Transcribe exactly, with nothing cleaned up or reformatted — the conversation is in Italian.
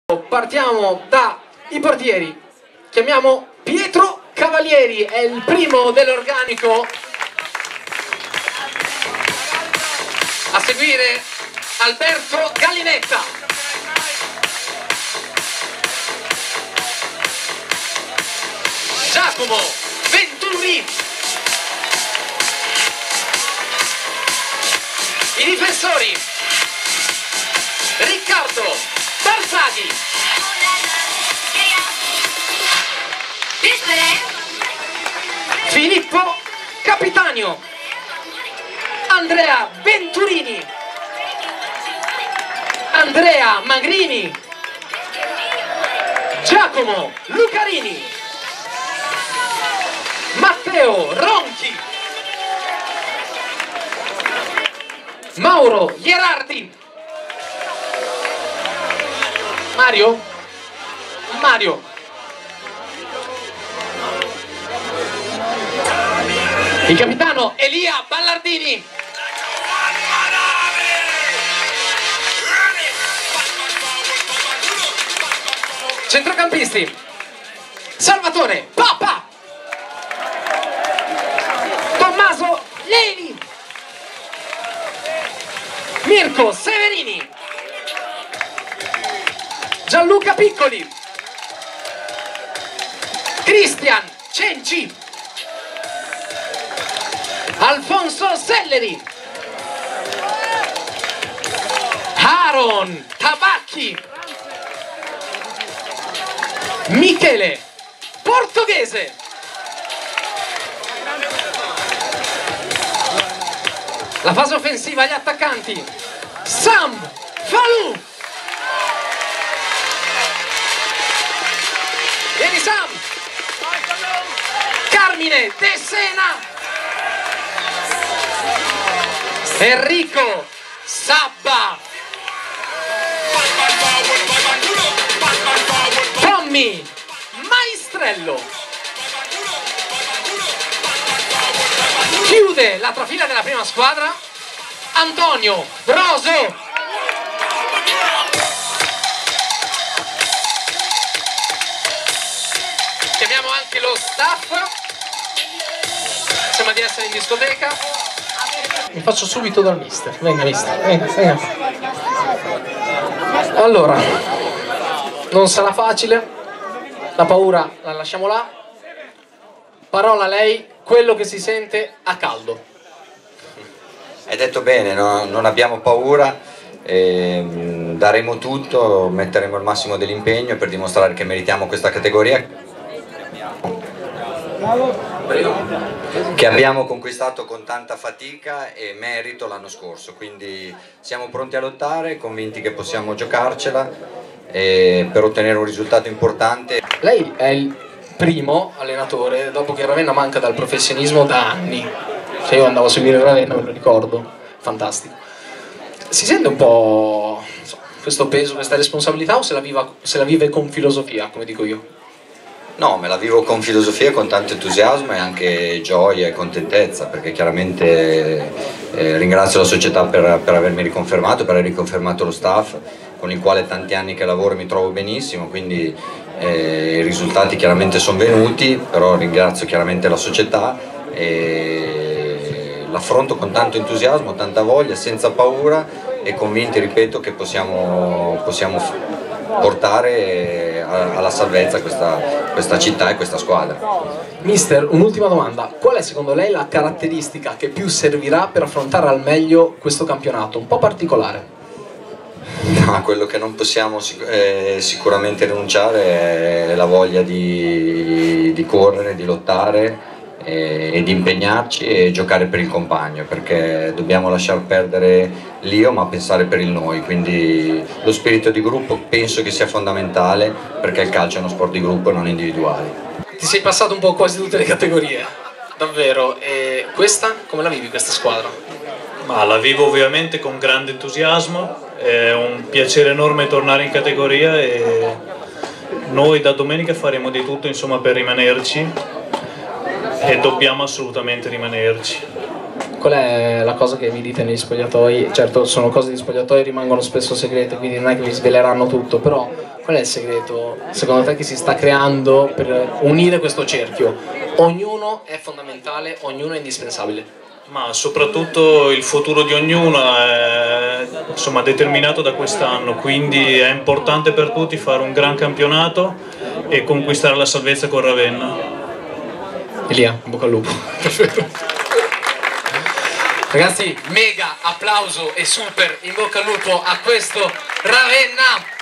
Partiamo dai portieri, chiamiamo Pietro Cavalieri, è il primo dell'organico. A seguire Alberto Gallinetta. Giacomo Venturi. I difensori Riccardo Barzaghi. Filippo Capitanio. Andrea Venturini. Andrea Magrini. Giacomo Lucarini. Matteo Ronchi. Mauro Ierardi. Mario? Mario. Il capitano Elia Ballardini. Centrocampisti Salvatore Papa. Tommaso Leili. Mirko Severini. Gianluca Piccoli. Cristian Cenci. Alfonso Selleri. Aaron Tabacchi. Michele Portoghese. La fase offensiva agli attaccanti Sam Falù. Vieni Sam. Carmine De Sena. Enrico Sabba. Tommy Maestrello. Chiude la trafila della prima squadra Antonio Broso. Chiamiamo anche lo staff. Sembra di essere in discoteca. Mi faccio subito dal mister. Venga mister, venga, venga. Allora, non sarà facile. La paura la lasciamo là. Parola a lei, quello che si sente a caldo. Hai detto bene, no? Non abbiamo paura, eh, daremo tutto, metteremo il massimo dell'impegno per dimostrare che meritiamo questa categoria che abbiamo conquistato con tanta fatica e merito l'anno scorso, quindi siamo pronti a lottare, convinti che possiamo giocarcela eh, per ottenere un risultato importante. Lei è il primo allenatore dopo che Ravenna manca dal professionismo da anni. Cioè io andavo a seguire Ravenna, me lo ricordo, fantastico. Si sente un po' insomma, questo peso, questa responsabilità, o se la, viva, se la vive con filosofia, come dico io? No, me la vivo con filosofia, con tanto entusiasmo e anche gioia e contentezza, perché chiaramente eh, ringrazio la società per, per avermi riconfermato, per aver riconfermato lo staff con il quale tanti anni che lavoro mi trovo benissimo, quindi eh, i risultati chiaramente sono venuti, però ringrazio chiaramente la società e l'affronto con tanto entusiasmo, tanta voglia, senza paura e convinti, ripeto, che possiamo, possiamo portare alla salvezza questa, questa città e questa squadra. Mister, un'ultima domanda, qual è secondo lei la caratteristica che più servirà per affrontare al meglio questo campionato, un po' particolare? No, quello che non possiamo sic eh, sicuramente rinunciare è la voglia di, di correre, di lottare e, e di impegnarci e giocare per il compagno, perché dobbiamo lasciar perdere l'io ma pensare per il noi, quindi lo spirito di gruppo penso che sia fondamentale, perché il calcio è uno sport di gruppo e non individuale. Ti sei passato un po' quasi tutte le categorie, davvero, e questa, come la vivi questa squadra? Ma la vivo ovviamente con grande entusiasmo, è un piacere enorme tornare in categoria e noi da domenica faremo di tutto insomma per rimanerci e dobbiamo assolutamente rimanerci. Qual è la cosa che vi dite negli spogliatoi? Certo sono cose di spogliatoi, rimangono spesso segrete, quindi non è che vi sveleranno tutto, però Qual è il segreto, secondo te, che si sta creando per unire questo cerchio? Ognuno è fondamentale, ognuno è indispensabile. Ma soprattutto il futuro di ognuno è, insomma, determinato da quest'anno, quindi è importante per tutti fare un gran campionato e conquistare la salvezza con Ravenna. Elia, in bocca al lupo. Ragazzi, mega applauso e super in bocca al lupo a questo Ravenna!